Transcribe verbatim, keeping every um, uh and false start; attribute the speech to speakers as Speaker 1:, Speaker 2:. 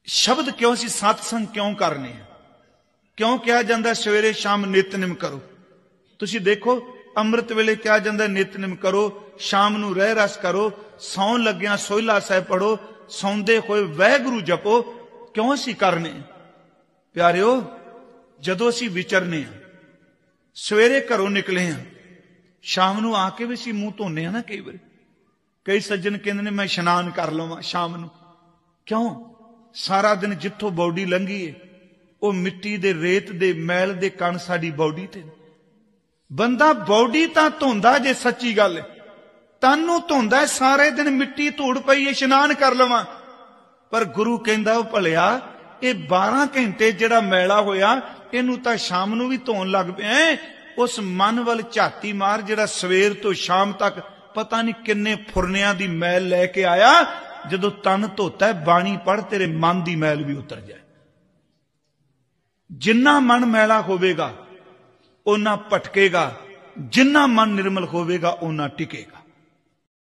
Speaker 1: शब्द क्यों सी सत्संग क्यों करने, क्यों कहा जाता सवेरे शाम नितनेम करो। तुसी देखो अमृत वेले कहा जाता नितनेम करो, शाम नू रह रस करो, सौन लग्या सोहला साहिब पढ़ो, सौंदे होए वाहिगुरू जपो। क्यों असी करने प्यारिओ, जदों असी विचरने सवेरे घरों निकले हैं, शाम नू आके भी असी मूंह धोने ना। कई बार कई सज्जन कहते ने मैं इशनान कर लवां शाम नू। क्यों? सारा दिन जिथों बॉडी लंघी है वो मिट्टी दे रेत दे मैल दे कण साडी बॉडी ते। बंदा बॉडी तां धोंदा जे सच्ची गल, तन नूं धोंदा सारे दिन मिट्टी धूड़ पई इशनान कर लवां। पर गुरु कहंदा भलिया ये बारह घंटे जिहड़ा मैला होया इनू तां शाम नूं भी धोन लग पिया। उस मन वल झाती मार जिहड़ा सवेर तो शाम तक पता नहीं किन्ने फुरनियां दी मैल लैके आया। जदों तन धोता है बाणी पढ़, तेरे मन दी मैल भी उतर जाए। जिन्ना मन मैला होवेगा ओना भटकेगा, जिन्ना मन निर्मल होवेगा ओना टिकेगा।